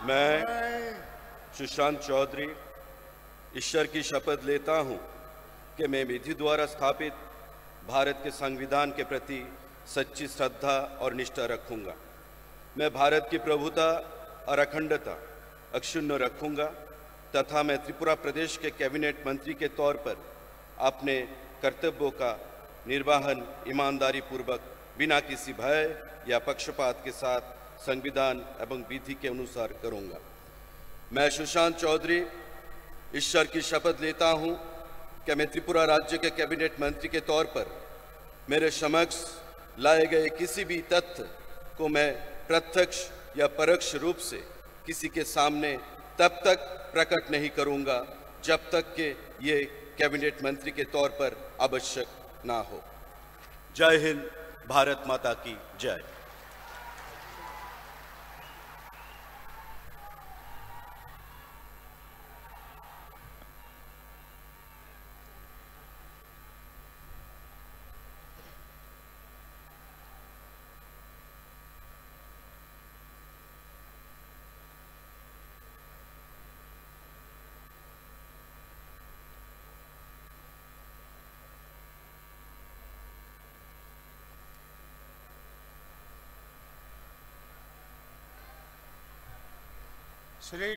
मैं सुशांत चौधरी ईश्वर की शपथ लेता हूं कि मैं विधि द्वारा स्थापित भारत के संविधान के प्रति सच्ची श्रद्धा और निष्ठा रखूंगा। मैं भारत की प्रभुता और अखंडता अक्षुण्ण रखूंगा तथा मैं त्रिपुरा प्रदेश के कैबिनेट मंत्री के तौर पर अपने कर्तव्यों का निर्वहन ईमानदारी पूर्वक बिना किसी भय या पक्षपात के साथ संविधान एवं विधि के अनुसार करूंगा। मैं सुशांत चौधरी ईश्वर की शपथ लेता हूं कि मैं त्रिपुरा राज्य के कैबिनेट मंत्री के तौर पर मेरे समक्ष लाए गए किसी भी तथ्य को मैं प्रत्यक्ष या परोक्ष रूप से किसी के सामने तब तक प्रकट नहीं करूंगा जब तक कि ये कैबिनेट मंत्री के तौर पर आवश्यक ना हो। जय हिंद, भारत माता की जय। श्री